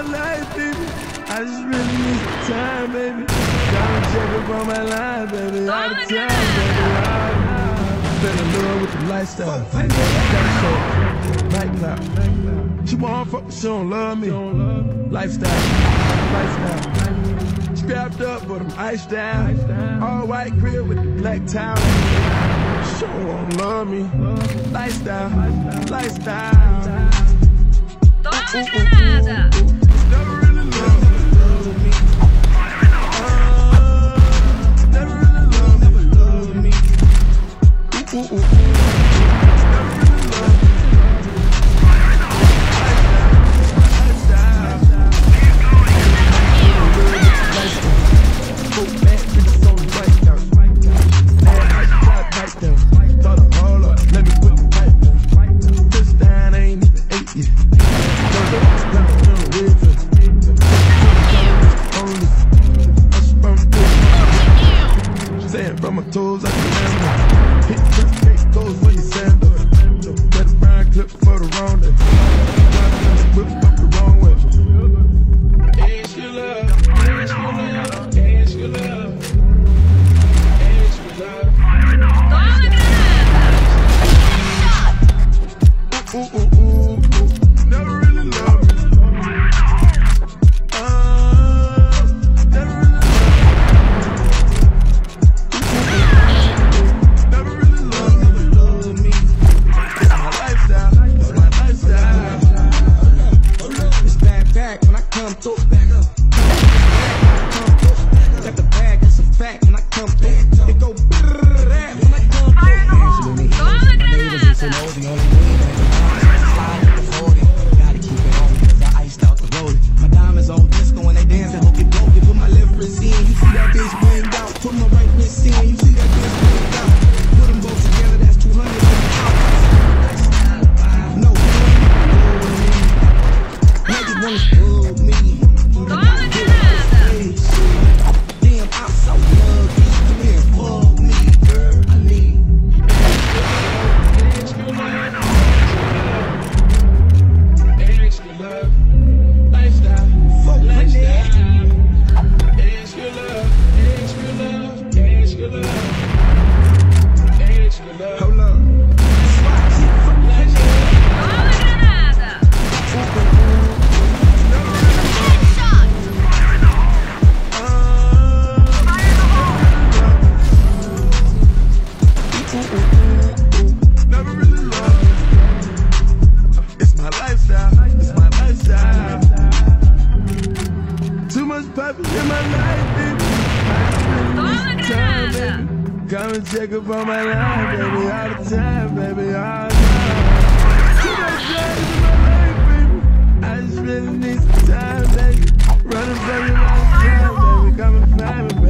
my life, baby. I just really need some time, baby. Gotta check up on my line, baby. All the time, baby. Fell in love with the lifestyle. Nightclub. She wanna fuck, but she don't love me. Lifestyle. Strapped up, but I'm iced down. All white crib with the black towel. She don't wanna love me. Lifestyle. Toma granada! Never really love me. Never really love me. Never really love me. From my toes, I can handle. Hit goes when you sandal. Got a brown clip for the wrong day. Whip up the wrong way. Ask your love, ask your love, ask your love, ask your love. Never really loved me. Come and check up on my line, baby, all the time, baby, all the time. Too much drugs in my life, baby. I just really need some time, baby. Running from you all the time, baby. Come and find me.